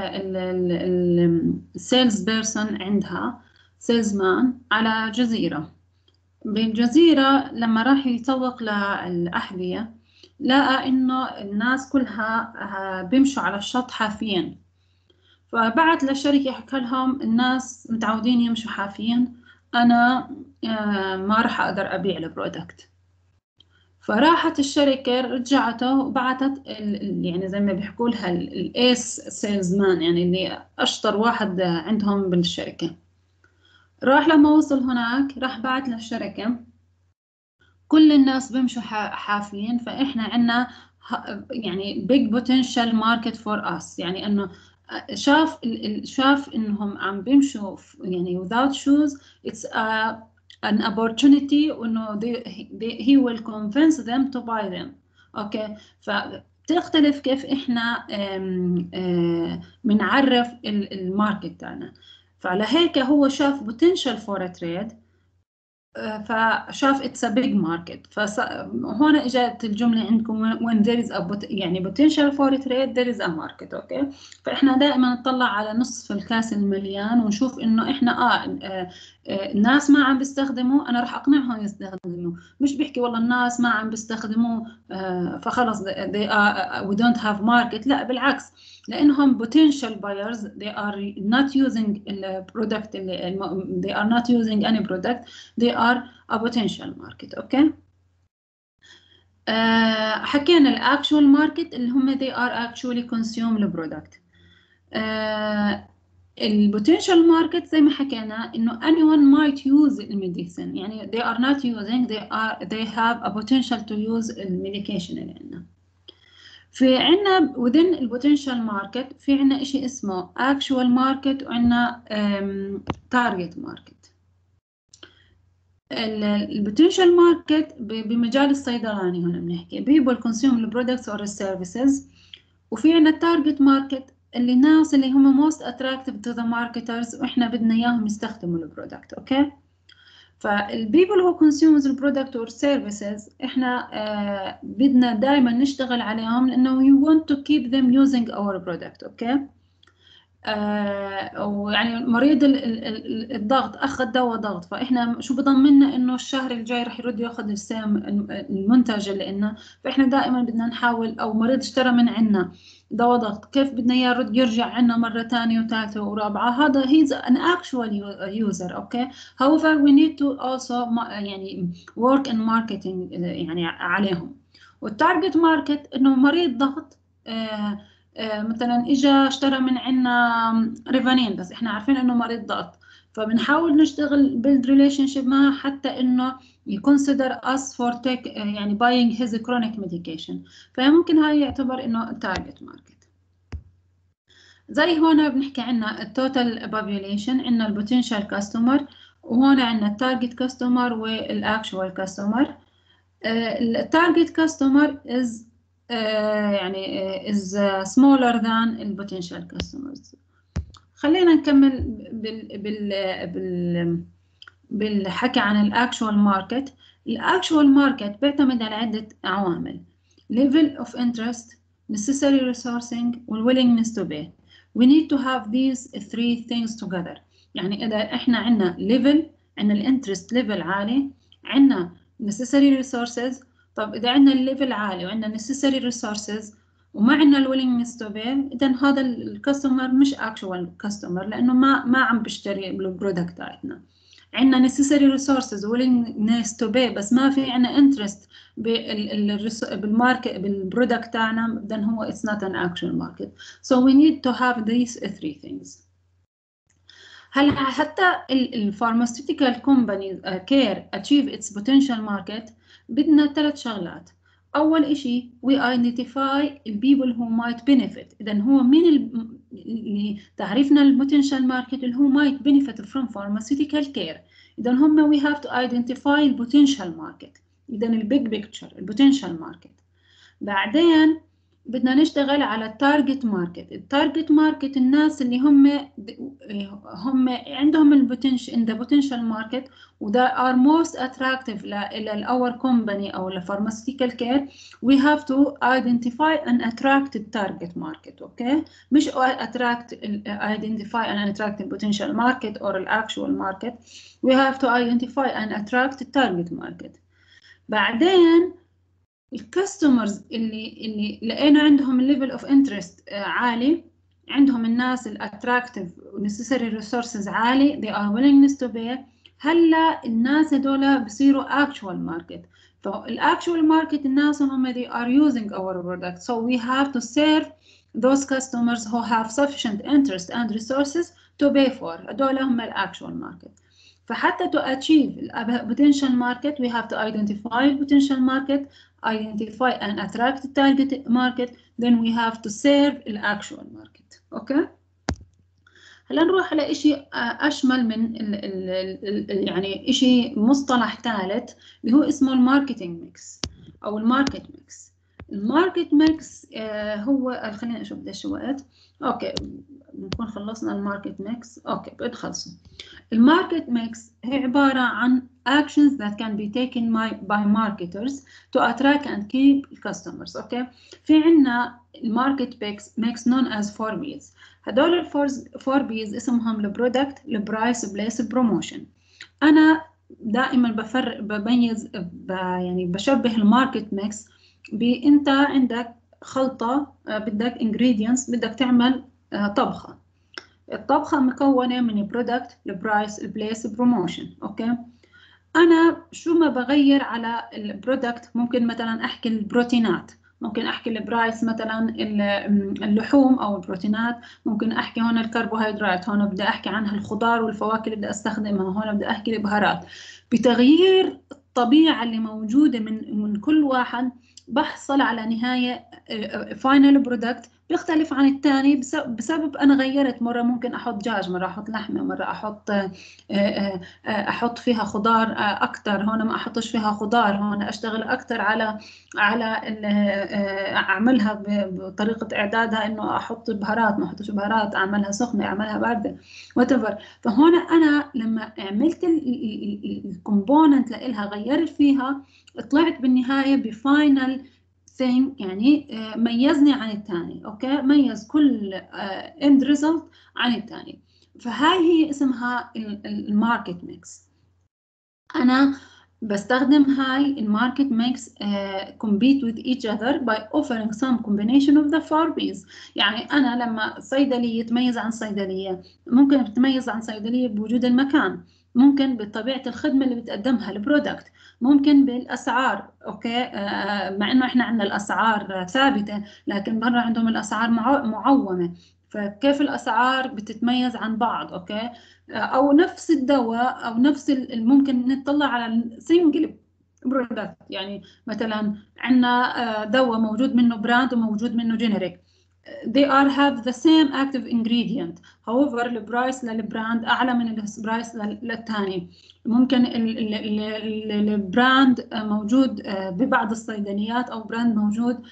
السيلز بيرسون عندها سيلز مان على جزيرة. بالجزيرة لما راح يسوق للأحذية لقى إنه الناس كلها بيمشوا على الشط حافيين، فبعت للشركة حكى لهم الناس متعودين يمشوا حافيين، أنا ما راح أقدر أبيع البرودكت. فراحت الشركة رجعته وبعتت يعني زي ما بيحكوا لها الإيس سيلز مان، يعني اللي أشطر واحد عندهم بالشركة. راح لما وصل هناك راح بعت للشركة كل الناس بيمشوا حافيين، فإحنا عنا يعني big potential market for us. يعني إنه شاف إنهم عم بيمشوا يعني without shoes it's an opportunity، وإنه he will convince them to buy them. أوكي، فبتختلف كيف إحنا بنعرف الماركت تاعنا. فعلى هيك هو شاف potential for a trade، فشاف it's a big market. فهون اجت الجمله عندكم when there is a يعني potential for trade there is a market. اوكي، فاحنا دائما نطلع على نصف الكاس المليان ونشوف انه احنا الناس ما عم بيستخدموا، انا راح اقنعهم يستخدموا. مش بحكي والله الناس ما عم بيستخدموا فخلص we don't have market. لا بالعكس، لانهم potential buyers they are not using the product they are not using any product, they are a potential market. اوكي، حكينا الاكشوال ماركت اللي هم they are actually consume the product. البوتنشال ماركت زي ما حكينا انه anyone might use الميديسن، يعني they are not using they have a potential to use الميديكيشن اللي عندنا. في عنا within البوتنشال ماركت في عنا اشي اسمه actual market وعنا target market. البوتنشال ماركت بمجال الصيدلاني هنا بنحكي people consume the products or services. وفي عنا التارجت ماركت اللي الناس اللي هم most attractive to the marketers واحنا بدنا اياهم يستخدموا البرودكت. اوكي، فالبيبل هو consumes البرودكت اور سيرفيسز احنا بدنا دائما نشتغل عليهم لانه you want to keep them using our product. اوكي. ويعني مريض الضغط اخذ دواء ضغط، فاحنا شو بضمننا انه الشهر الجاي رح يرد ياخذ السام المنتج اللي لنا، فاحنا دائما بدنا نحاول. او مريض اشترى من عنا دواء ضغط، كيف بدنا اياه يرد يرجع عنا مره ثانيه وثالثه ورابعه؟ هذا he's an actual user. اوكي. however we need to also يعني work in marketing يعني عليهم. والتارجت ماركت انه مريض ضغط مثلا اجى اشترى من عنا ريفانين، بس احنا عارفين انه مريض ضغط، فبنحاول نشتغل build relationship معه حتى انه يconsider us for take يعني buying his chronic medication. فممكن هاي يعتبر انه target market. زي هون بنحكي عنا التوتال population، عنا البوتنشال كاستمر، وهون عنا التارجت كاستمر والاكشوال كاستمر. التارجت كاستمر is يعني is smaller than البوتنشال كاستمرز. خلينا نكمل بالحكي عن الاكشوال ماركت. الاكشوال ماركت بيعتمد على عدة عوامل: level of interest, necessary resourcing, willingness to pay. We need to have these three things together. يعني إذا إحنا عنا level، عنا الانترست level عالي، عنا necessary resources. طب إذا عنا الليفل عالي وعنا necessary resources وما عنا الwillingness to pay، إذا هذا الكاستمر مش actual customer، لأنه ما عم بيشتري البرودكت تاعتنا. عندنا necessary resources willingness to pay بس ما في عندنا interest بالماركت بالبرودكت تاعنا، then هو it's not an actual market. So we need to have these three things. هل حتى الفارماسيوتيكال كومباني كير achieve its potential market بدنا 3 شغلات. أول إشي we identify the people who might benefit. إذا هو مين اللي تعريفنا البوتنشال ماركت اللي هو might benefit from pharmaceutical care. إذا هم we have to identify the potential market. إذا البيج بيكتشر البوتنشال ماركت. بعدين بدنا نشتغل على التارجت ماركت. التارجت ماركت الناس اللي هم عندهم البوتنشال in the potential market و they are most attractive إلى our company أو لpharmaceutical care. We have to identify and attract the target market. okay. مش identify and attract the potential market or the actual market. We have to identify and attract the target market. بعدين الكاستمرز اللي لقينا عندهم الليفل اوف انترست عالي، عندهم الناس الاتراكتيف ونسيسري ريسورسز عالي، they are willingness to pay. هلا الناس هدول بصيروا actual market. فالاكشوال ماركت الناس هم they are using our product, so we have to serve those customers who have sufficient interest and resources to pay for. هدول هم الاكشوال ماركت. فحتى to achieve potential market we have to identify potential market, identify and attract the target market, then we have to serve the actual market. اوكي. هلا نروح على شيء اشمل من يعني شيء مصطلح ثالث اللي هو اسمه الماركتينج ميكس او الماركت ميكس. الماركت ميكس هو خلينا اشوف قديش وقت. اوكي بنكون خلصنا الماركت ميكس. اوكي بنخلصه. الماركت ميكس هي عبارة عن actions that can be taken by marketers to attract and keep customers. اوكي. في عنا الماركت ميكس known as 4 B's. هدول ال 4 B's اسمهم البرودكت، البرايس، البليس، البروموشن. انا دائما بميز يعني بشبه الماركت ميكس بانت عندك خلطة، بدك ingredients، بدك تعمل طبخة. الطبخة مكونة من البرودكت، البرايس، البليس، البروموشن. اوكي. انا شو ما بغير على البرودكت، ممكن مثلا احكي البروتينات، ممكن احكي البرايس مثلا اللحوم او البروتينات، ممكن احكي هون الكربوهيدرات، هون بدي احكي عنها الخضار والفواكه اللي بدي استخدمها، هون بدي احكي البهارات. بتغيير الطبيعة اللي موجودة من كل واحد بحصل على نهاية فاينل برودكت بيختلف عن الثاني بسبب أنا غيرت، مرة ممكن أحط دجاج، مرة أحط لحمة، مرة أحط فيها خضار أكتر، هون ما أحطش فيها خضار، هون أشتغل أكتر على أعملها بطريقة إعدادها، إنه أحط بهارات ما أحطش بهارات، أعملها سخنة أعملها باردة whatever. فهون أنا لما عملت الكومبوننت لإلها غيرت فيها، طلعت بالنهاية بفاينل thing، يعني ميزني عن الثاني. اوكي، ميز كل end result عن الثاني. فهاي هي اسمها الماركت ميكس. انا بستخدم هاي الماركت ميكس compete with each other by offering some combination of the 4 B's. يعني أنا لما صيدلية تميز عن صيدلية، ممكن بتميز عن صيدلية بوجود المكان، ممكن بطبيعة الخدمة اللي بتقدمها البرودكت، ممكن بالأسعار. أوكي، مع إنه إحنا عندنا الأسعار ثابتة، لكن برا عندهم الأسعار معومة. فكيف الأسعار بتتميز عن بعض؟ أوكي، او نفس الدواء او نفس ممكن نطلع على سنجل برودكت. يعني مثلا عندنا دواء موجود منه براند وموجود منه جينيريك، they are have the same active ingredient, however البرايس للبراند اعلى من البرايس للثاني. ممكن البراند موجود ببعض الصيدليات، او براند موجود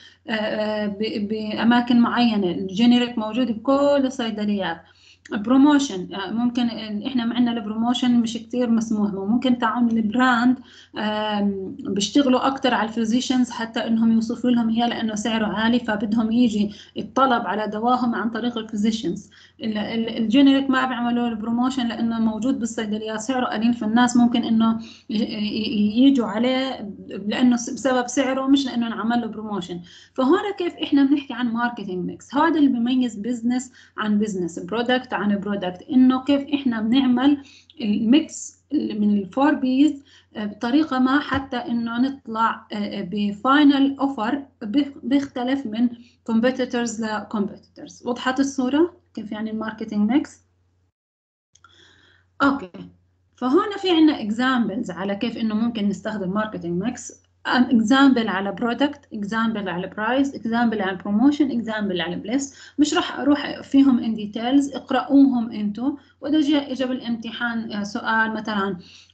باماكن معينه، الجينيريك موجود بكل الصيدليات. بروموشن، ممكن احنا معنا البروموشن مش كتير مسموح، ممكن تعاون البراند بيشتغلوا اكتر على الفيزيشنز حتى انهم يوصفوا لهم اياه لانه سعره عالي، فبدهم يجي الطلب على دواهم عن طريق الفيزيشنز. الجينيريك ما بيعملوا البروموشن لانه موجود بالصيدليات سعره قليل، فالناس ممكن انه يجوا عليه لانه بسبب سعره، مش لانه نعمل له بروموشن. فهون كيف احنا بنحكي عن ماركتينج ميكس، هذا اللي بيميز بزنس عن بزنس، برودكت عن برودكت، انه كيف احنا بنعمل الميكس من الفور بيز بطريقه ما حتى انه نطلع بفاينل اوفر بيختلف من كومبيتيتورز لكومبيتيتورز. وضحت الصوره كيف يعني الماركتينج ميكس؟ اوكي، فهون في عنا اكزامبلز على كيف انه ممكن نستخدم ماركتينج ميكس. اكزامبل على برودكت، اكزامبل على برايس، اكزامبل على بروموشن، اكزامبل على بليس. مش راح اروح فيهم ان ديتيلز، اقرأوهم انتم، واذا اجى بالامتحان سؤال مثلا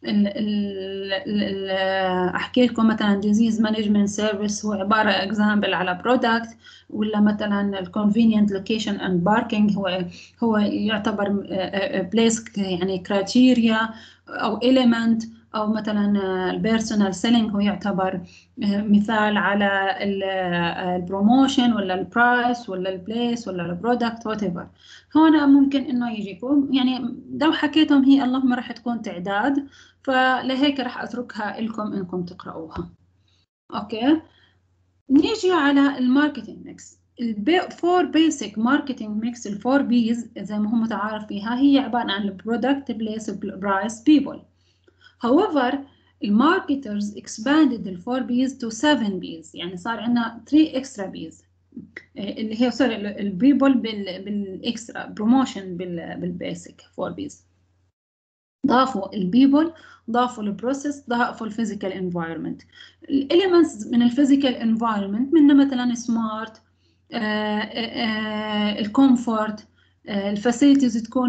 احكي لكم مثلا ديزيز مانجمنت سيرفيس هو عباره اكزامبل على برودكت، ولا مثلا الكونفينينت لوكيشن اند باركينج هو يعتبر بليس يعني كرايتيريا او element، او مثلا البيرسونال سيلينج هو يعتبر مثال على البروموشن ولا البرايس ولا البليس ولا البرودكت وات ايفر. هون ممكن انه يجيكم يعني لو حكيتهم هي اللهم راح تكون تعداد، فلهيك راح اتركها لكم انكم تقرأوها. اوكي، نيجي على الماركتينج ميكس. الفور بيسك ماركتينج ميكس، الفور بيز زي ما هو متعارف فيها، هي عبارة عن البرودكت، بليس، برايس، بيبل. However, الماركترز expanded the 4 B's to 7 B's، يعني صار عندنا 3 extra B's اللي هي سوري البيبل بالاكسترا، بروموشن بالبيسك 4 B's. ضافوا البيبل، ضافوا البروسيس، ضافوا الفيزيكال انفايرمنت. الاليمنتس من الفيزيكال انفايرمنت منه مثلا سمارت، الكومفورت، الفاسيلتيز تكون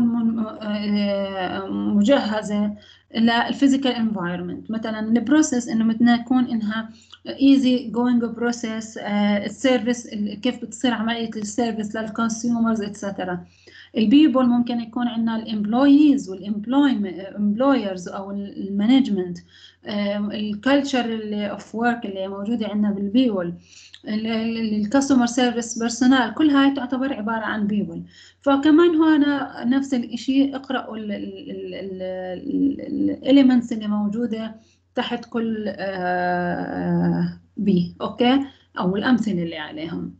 مجهزه للفيزيكال انفايرمنت. مثلا البروسيس انه مثلا يكون انها ايزي جوينج بروسيس، السيرفيس كيف بتصير عمليه السيرفيس للكونسيومرز اتسترا. البيبل ممكن يكون عندنا الامبلويز والامبلويرز او المانجمنت، الكالتشر اوف ورك اللي موجوده عندنا بالبيبل، الكاستمر سيرفيس بيرسونال، كل هاي تعتبر عباره عن بيبل. فكمان هنا نفس الشيء، اقرأوا الاليمنتس اللي موجوده تحت كل بي. اوكي، او الامثله اللي عليهم.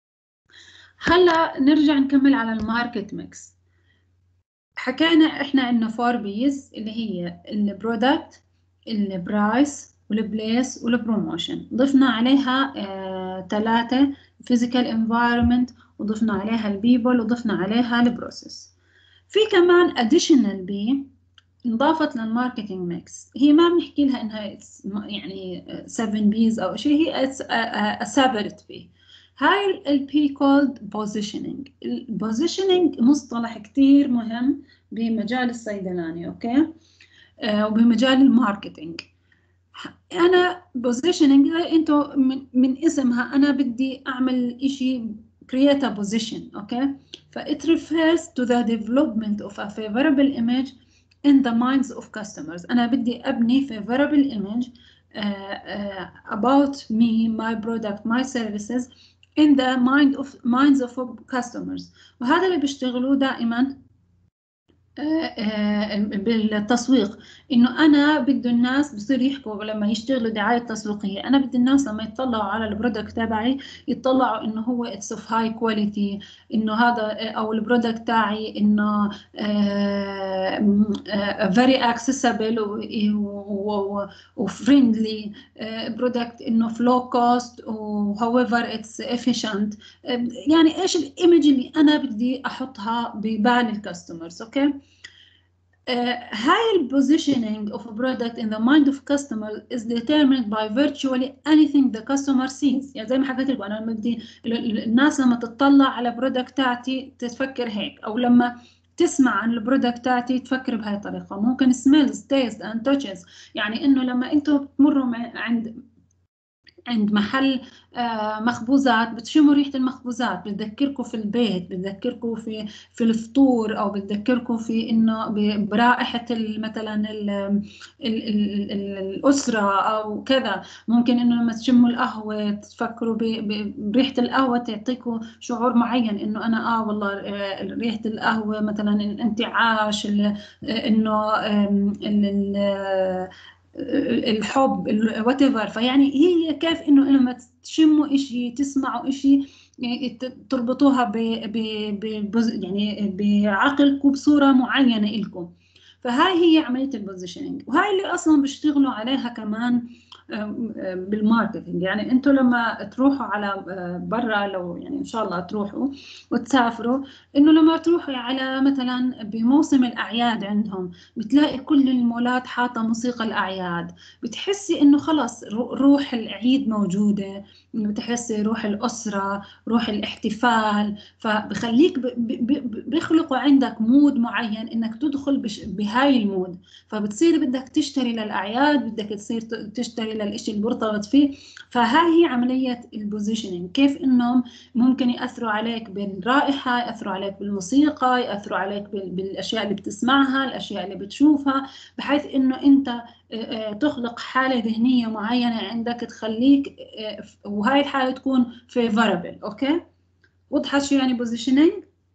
هلا نرجع نكمل على الماركت ميكس. حكينا احنا عندنا 4 بيز اللي هي البرودكت، البرايس، والبليس، والبروموشن. ضفنا عليها 3 فيزيكال انفايرمنت، وضفنا عليها البيبل، وضفنا عليها البروسيس. في كمان additional بي انضافت للماركتينج ميكس، هي ما بنحكي لها انها يعني 7 بيز او شيء، هي separate بي. هاي البي كولد بوزيشننج. البوزيشننج مصطلح كتير مهم بمجال الصيدلاني، اوكي، وبمجال الماركتينج. انا بوزيشننج انتوا من اسمها انا بدي اعمل اشي create a position، اوكي. ف it refers to the development of a favorable image in the minds of customers. انا بدي ابني favorable image about me, my product, my services in the minds of customers. وهذا اللي بيشتغلوه دائما بالتسويق، انه انا بده الناس بصير يحكوا لما يشتغلوا دعايه تسويقيه، انا بدي الناس لما يطلعوا على البرودكت تبعي يطلعوا انه هو اتس اوف هاي كواليتي، انه هذا او البرودكت تاعي انه فيري اكسسبل وفريندلي برودكت، انه فلو كوست وهاويفر اتس افيشنت. يعني ايش الايمج اللي انا بدي احطها ببال الكاستمرز، اوكي. هاي positioning of a product in the mind of customer is determined by virtually anything the customer sees. يعني زي ما حكيت لكم انا بدي الناس لما تطلع على برودكت تاعتي تفكر هيك، او لما تسمع عن البرودكت تاعتي تفكر بهاي الطريقه. ممكن smells, taste and touches، يعني انه لما انتم تمروا عند محل مخبوزات بتشموا ريحة المخبوزات، بتذكركم في البيت، بتذكركم في الفطور، أو بتذكركم في إنه برائحة مثلا الأسرة أو كذا. ممكن إنه لما تشموا القهوة تفكروا بريحة القهوة، تعطيكم شعور معين إنه أنا والله ريحة القهوة مثلا الانتعاش، إنه الحب وات ايفر. فيعني هي كيف انه لما تشموا اشي تسمعوا اشي يعني تربطوها يعني بعقلكم بصورة معينة إلكم. فهاي هي عملية البوزيشننج، وهاي اللي أصلا بيشتغلوا عليها كمان بالماركتينج. يعني انتوا لما تروحوا على برا، لو يعني ان شاء الله تروحوا وتسافروا، انه لما تروحوا على مثلا بموسم الاعياد عندهم بتلاقي كل المولات حاطه موسيقى الاعياد، بتحسي انه خلص روح العيد موجوده، بتحسي روح الاسره، روح الاحتفال. فبخليك بيخلقوا عندك مود معين انك تدخل بهاي المود، فبتصير بدك تشتري للاعياد، بدك تصير تشتري للإشي اللي مرتبط فيه. فهاي هي عملية البوزيشننج، كيف إنهم ممكن يأثروا عليك بالرائحة، يأثروا عليك بالموسيقى، يأثروا عليك بالأشياء اللي بتسمعها، الأشياء اللي بتشوفها، بحيث إنه أنت تخلق حالة ذهنية معينة عندك تخليك وهاي الحالة تكون favorable. أوكي، وضحت شو يعني بوزيشننج؟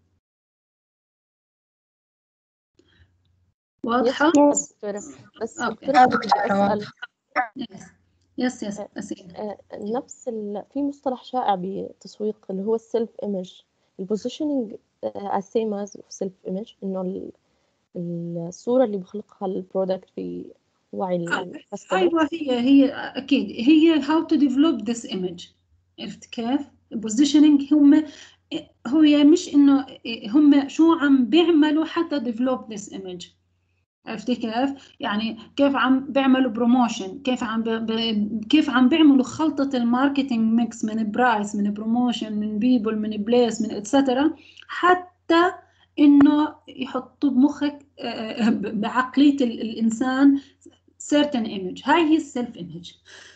واضحة؟ بس دكتورة بدي أسأل يس أسئلة. نفس في مصطلح شائع بالتسويق اللي هو السيلف ايمج. البوزيشننج same as سيلف ايمج، انه الصورة اللي بخلقها البرودكت في وعي الكاستمر. ايوه، هي اكيد هي how to develop this image. عرفت كيف؟ البوزيشننج هو مش انه هم شو عم بيعملوا حتى develop this image. عرفتي كيف؟ يعني كيف عم بيعملوا بروموشن، كيف عم بيعملوا خلطة الماركتينج ميكس من برايس، من بروموشن، من بيبل، من بليس، من اتسترا، حتى انه يحطوا بمخك بعقلية الانسان certain image. هاي هي السيلف ايمج.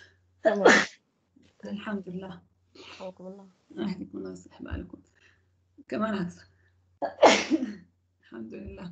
الحمد لله. حياكم الله. أهلكم الله يصلح بالكم كمان أكثر. الحمد لله.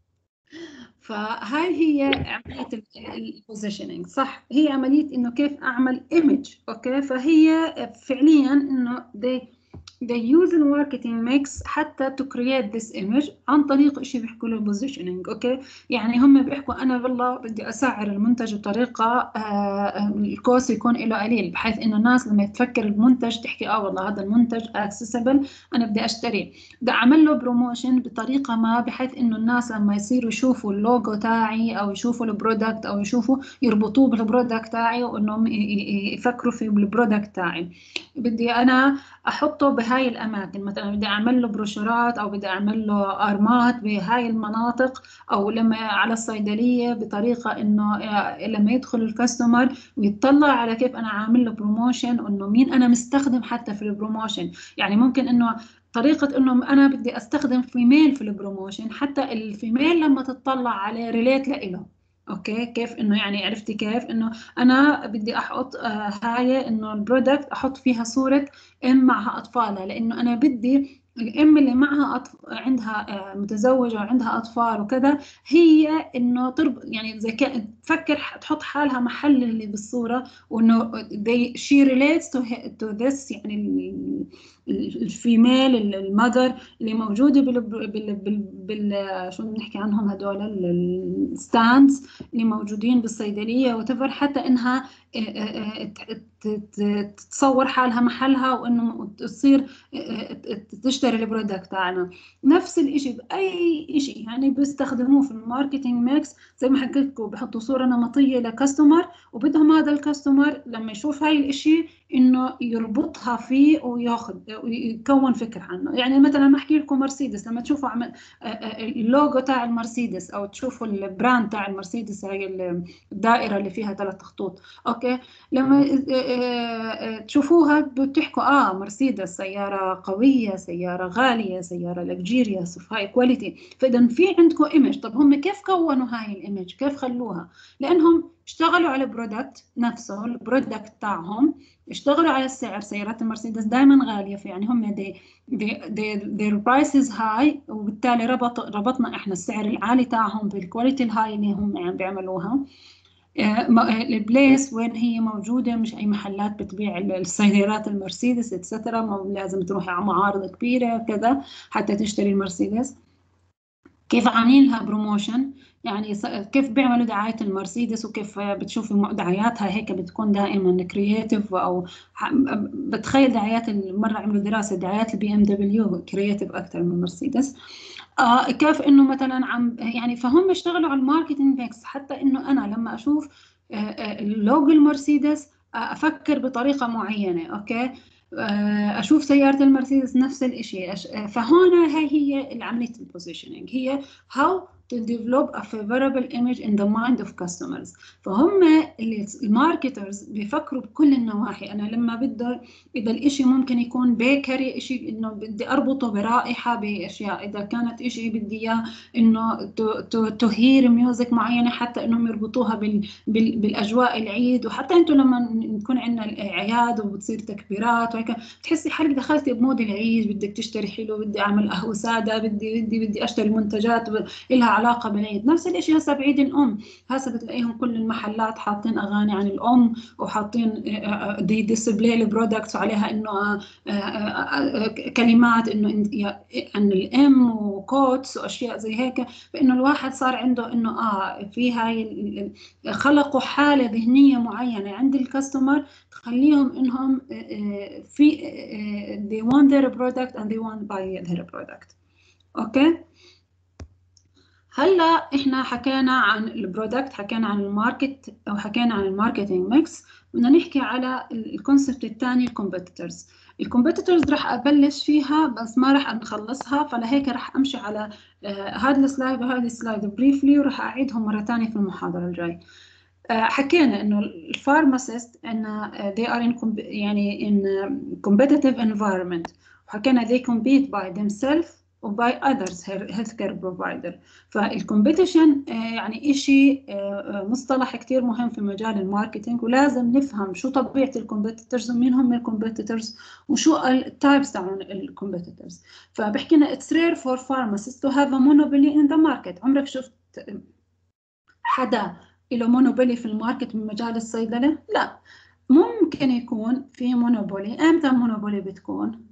فهاي هي عملية البوزيشننج، صح؟ هي عملية إنه كيف أعمل image، أوكي؟ فهي فعلياً إنه they use the marketing mix حتى to create this image عن طريق شيء بيحكوا له positioning. اوكي، يعني هم بيحكوا انا والله بدي اسعر المنتج بطريقه الكوست يكون له قليل، بحيث انه الناس لما تفكر المنتج تحكي والله هذا المنتج accessible انا بدي اشتريه. بدي اعمل له بروموشن بطريقه ما، بحيث انه الناس لما يصيروا يشوفوا اللوجو تاعي او يشوفوا البرودكت او يشوفوا يربطوه بالبرودكت تاعي، وانهم يفكروا في البرودكت تاعي. بدي انا احطه بهاي الأماكن، مثلا بدي أعمل له بروشورات أو بدي أعمل له أرمات بهاي المناطق، أو لما على الصيدلية بطريقة إنه لما يدخل الكاستمر ويطلع على كيف أنا عامل له بروموشن، وإنه مين أنا مستخدم حتى في البروموشن. يعني ممكن إنه طريقة إنه أنا بدي أستخدم فيميل في البروموشن، حتى الفيميل لما تطلع عليه ريليت لإله. اوكي، كيف انه يعني عرفتي كيف انه انا بدي احط هاي انه البرودكت احط فيها صورة ام معها اطفالها، لانه انا بدي الام اللي معها عندها متزوجة وعندها اطفال وكذا، هي انه يعني زي تفكر تحط حالها محل اللي بالصورة، وانه she relates to this، يعني الفيميل المذر اللي موجودة شو بنحكي عنهم هدول الستاندز اللي موجودين بالصيدلية وتفر، حتى إنها تتصور حالها محلها، وإنه تصير تشتري البرودكت تاعنا. نفس الإشي بأي إشي يعني بيستخدموه في الماركتينج ميكس، زي ما حكيت لكم بحطوا صورة نمطية لكاستمر، وبدهم هذا الكاستمر لما يشوف هاي الإشي إنه يربطها فيه وياخذ ويكون فكرة عنه. يعني مثلا ما أحكي لكم مرسيدس، لما تشوفوا اللوجو تاع المرسيدس أو تشوفوا البراند تاع المرسيدس، هي الدائرة اللي فيها 3 خطوط، أوكي، لما تشوفوها بتحكوا مرسيدس سيارة قوية، سيارة غالية، سيارة لكجيريوس اوف هاي كواليتي. فإذا في عندكم ايمج. طب هم كيف كونوا هاي الايمج؟ كيف خلوها؟ لأنهم اشتغلوا على البرودكت نفسه، البرودكت تاعهم اشتغلوا على السعر. سيارات المرسيدس دائما غالية، يعني هم their prices high، وبالتالي ربطنا احنا السعر العالي تاعهم بالكواليتي الهاي اللي هم عم بيعملوها. البليس وين هي موجودة، مش أي محلات بتبيع السيارات المرسيدس اتسترا، لازم تروحي على معارض كبيرة كذا حتى تشتري المرسيدس. كيف عاملين لها بروموشن، يعني كيف بيعملوا دعاية المرسيدس، وكيف بتشوفي دعاياتها هيك بتكون دائما كرياتيف، أو بتخيل دعايات مرة عملوا دراسة دعايات البي ام دبليو كرياتيف أكثر من مرسيدس. كيف انه مثلا يعني فهم اشتغلوا على الماركتينج ميكس، حتى انه انا لما اشوف اللوجو المرسيدس افكر بطريقه معينه، اوكي، اشوف سياره المرسيدس نفس الشيء. فهنا هي عمليه البوزيشننج، هي how to develop a favorable image in the mind of customers. فهم الماركترز بيفكروا بكل النواحي. انا لما بدي اذا الاشي ممكن يكون بيكري، اشي انه بدي اربطه برائحه باشياء، اذا كانت اشي بدي اياه انه تهير ميوزك معينه، حتى انهم يربطوها بالاجواء العيد. وحتى انتم لما نكون عندنا الاعياد وبتصير تكبيرات وهيك، بتحسي حالك دخلتي بمود العيد، بدك تشتري حلو، بدي اعمل قهوه ساده، بدي اشتري منتجات لها علاقه بالعيد. نفس الشيء هسه بعيد الام، هسه بتلاقيهم كل المحلات حاطين اغاني عن الام، وحاطين دي ديسبلاي البرودكتس عليها انه كلمات انه عن الام وكوتس واشياء زي هيك. فانه الواحد صار عنده انه في هاي خلقوا حاله ذهنيه معينه عند الكاستمر تخليهم انهم في they want their product and they want to buy their product. اوكي، هلا احنا حكينا عن البرودكت، حكينا عن الماركت، او حكينا عن الماركتينج ميكس. بدنا نحكي على الكونسبت الثاني، الكومبيتيتورز. الكومبيتيتورز راح ابلش فيها بس ما راح نخلصها، فلهيك راح امشي على هذا السلايد وهذا السلايد بريفلي، وراح اعيدهم مره ثانيه في المحاضره الجاي. حكينا انه الفارماسيست ان they are in يعني in competitive environment، وحكينا they compete by themselves وباي others healthcare provider. فالكومبيتيشن يعني إشي مصطلح كتير مهم في مجال الماركتينج، ولازم نفهم شو طبيعة الكومبيتيتورز ومين هم الكومبيتيتورز وشو التايبس تاعون الكومبيتيتورز. فبحكي لنا it's rare for pharmacists to have a monopoly in the market. عمرك شفت حدا له مونوبولي في الماركت من مجال الصيدلة؟ لا. ممكن يكون في مونوبولي. امتى المونوبولي بتكون؟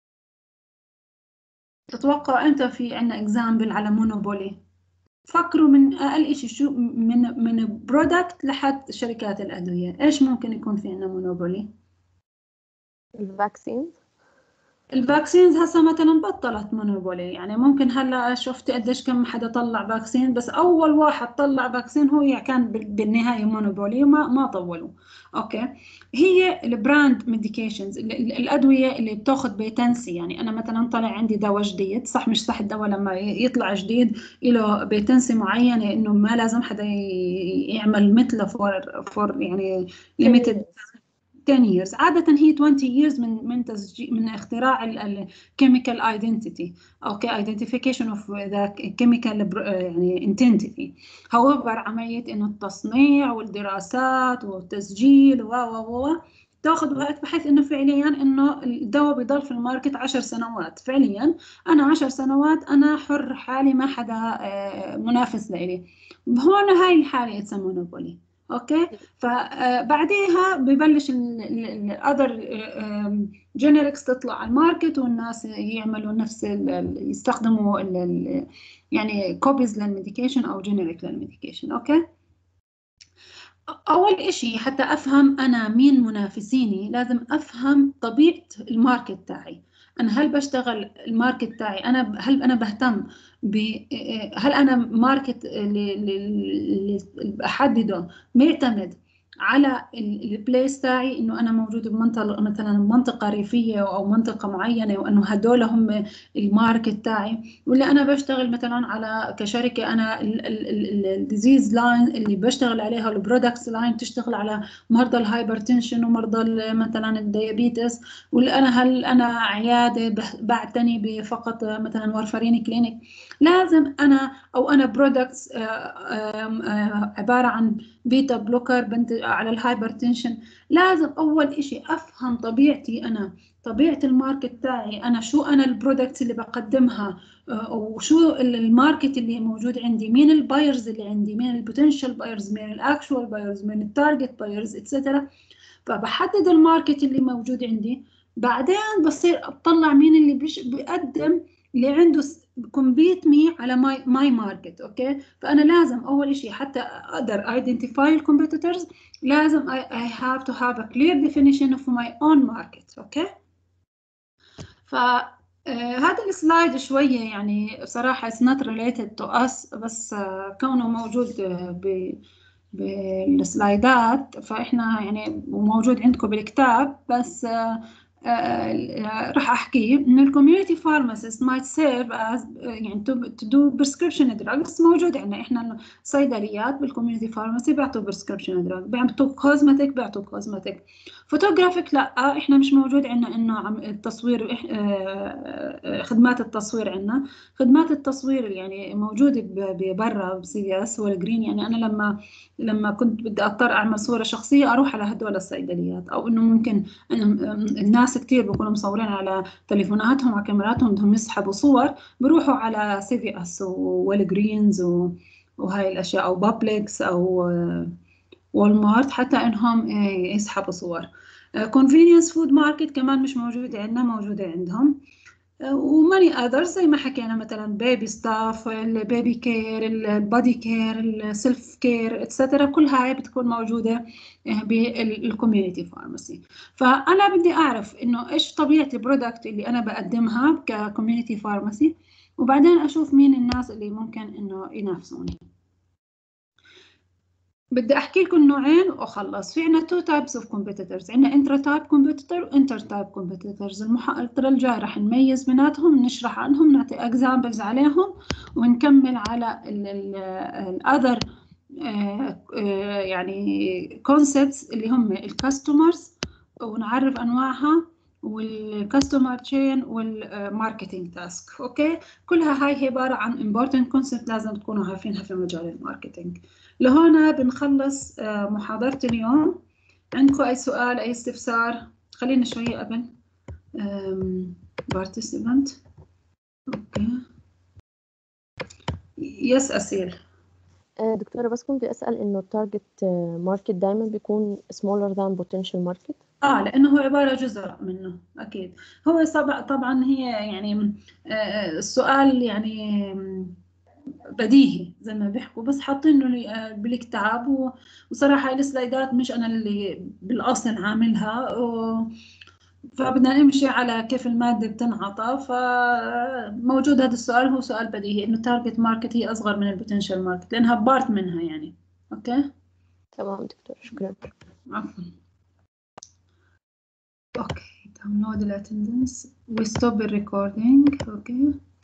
تتوقع امتى في عنا اكزامبل على مونوبولي؟ فكروا من اقل شيء، شو من برودكت لحد شركات الادويه، ايش ممكن يكون في عنا مونوبولي؟ الفاكسين. الفاكسينز هسه مثلا بطلت مونوبولي، يعني ممكن هلا شفت قديش كم حدا طلع فاكسين، بس اول واحد طلع فاكسين هو يعني كان بالنهايه مونوبولي وما طولوا. اوكي. هي البراند ميديكيشنز، الادويه اللي بتاخذ بيتنسي، يعني انا مثلا طلع عندي دواء جديد، صح مش صح الدواء لما يطلع جديد له بيتنسي معينه انه ما لازم حدا يعمل مثله فور يعني 10 limited years. 10 years. عادة هي 20 years من تسجيل، من اختراع ال chemical identity أو identification of the chemical يعني identity. however عملية إنه التصنيع والدراسات والتسجيل و تاخذ وقت، بحيث إنه فعليا إنه الدواء بيضل في الماركت 10 سنوات. فعليا أنا 10 سنوات أنا حر حالي، ما حدا منافس لإلي. هون هاي الحالة it's a monopoly. اوكي. فبعديها ببلش الاذر جينيركس تطلع على الماركت، والناس يعملوا نفس يستخدموا يعني كوبيز للميديكيشن او جينيريك للميديكيشن. اوكي. اول اشي حتى افهم انا مين منافسيني، لازم افهم طبيعة الماركت تاعي. انا هل بشتغل الماركت تاعي، هل انا بهتم هل انا ماركت اللي بحدده معتمد على البليس تاعي، انه انا موجود بمنطقه مثلا منطقه ريفيه او منطقه معينه، وانه هدول هم الماركت تاعي، ولا انا بشتغل مثلا على كشركه انا الديزيز لاين اللي بشتغل عليها البرودكتس لاين تشتغل على مرضى الهايبرتنشن ومرضى مثلا الديابيتس، ولا هل انا عياده بعتني بفقط مثلا وارفرين كلينيك. لازم انا او انا برودكتس عباره عن بيتا بلوكر على الهايبرتنشن. لازم اول اشي افهم طبيعتي انا، طبيعة الماركت تاعي أنا، شو أنا البرودكتس اللي بقدمها، وشو الماركت اللي موجود عندي، مين البايرز اللي عندي، مين البوتنشال بايرز، مين الاكشوال بايرز، مين التارجت بايرز اتسترا. فبحدد الماركت اللي موجود عندي، بعدين بصير اطلع مين اللي بيقدم، اللي عنده كومبيت مي على ماي ماركت. اوكي. فانا لازم اول شيء حتى اقدر ايدنتيفاي الكومبيتيتورز، لازم I have to have a clear definition of my own market. اوكي. فهذا السلايد شوية يعني بصراحة it's not related to us، بس كونه موجود بالسلايدات، فإحنا يعني وموجود عندكم بالكتاب، بس راح أحكيه إن الكوميونيتي فارماسيست might serve as يعني to do prescription drugs. موجود عندنا إحنا صيدليات بالكوميونيتي فارماسي بيعطوا prescription drug، بيعطوا كوزمتيك، بيعطوا كوزمتيك. فوتوغرافيك لا، احنا مش موجود عندنا انه التصوير، خدمات التصوير عندنا. خدمات التصوير يعني موجوده برا بسي اس والجرين. يعني انا لما كنت بدي اضطر اعمل صوره شخصيه اروح على هدول الصيدليات، او انه ممكن إنه الناس كثير بيكونوا مصورين على تليفوناتهم على كاميراتهم بدهم يسحبوا صور، بروحوا على سي في اس والجرينز وهاي الاشياء، او بابليكس او والمارت، حتى انهم يسحبوا صور. convenience food market كمان مش موجودة عندنا، موجودة عندهم. وماني اذرز زي ما حكينا، مثلا بيبي ستاف، البيبي كير، البادي كير، السيلف كير اتسترا، كل هاي بتكون موجودة بالكوميونيتي فارماسي. فانا بدي اعرف انه ايش طبيعة البرودكت اللي انا بقدمها ككوميونيتي فارماسي، وبعدين اشوف مين الناس اللي ممكن انه ينافسوني. بدي احكي لكم نوعين واخلص. في عنا تو تايبس اوف كومبيتيتورز، عنا انترا تايب كومبيتيتور وانتر تايب كومبيتيتورز. المحاضرة الجاي رح نميز بيناتهم، نشرح عنهم، نعطي اكزامبلز عليهم، ونكمل على الاذر يعني كونسبتس اللي هم الكاستمرز، ونعرف انواعها، والكاستمر تشين، والماركتينج تاسك. اوكي. كلها هاي عباره عن important concept لازم تكونوا عارفينها في مجال الماركتينج. لهنا بنخلص محاضرة اليوم. عندكم أي سؤال، أي استفسار؟ خلينا شوية قبل participant. أوكي. يس أسيل. دكتورة، بس كنت أسأل إنه التارجت ماركت دايما بيكون smaller than potential market. لأنه هو عبارة جزء منه أكيد. هو طبعا هي يعني السؤال يعني بديهي زي ما بيحكوا، بس حاطينه بالكتاب. وصراحة السلايدات مش أنا اللي بالأصل عاملها، فبدنا نمشي على كيف المادة بتنعطى. فموجود هذا السؤال، هو سؤال بديهي إنه التارجت ماركت هي أصغر من البوتنشال ماركت لأنها بارت منها يعني. أوكي تمام دكتور، شكرا. عفوا. أوكي download الاتندنس we stop the recording. أوكي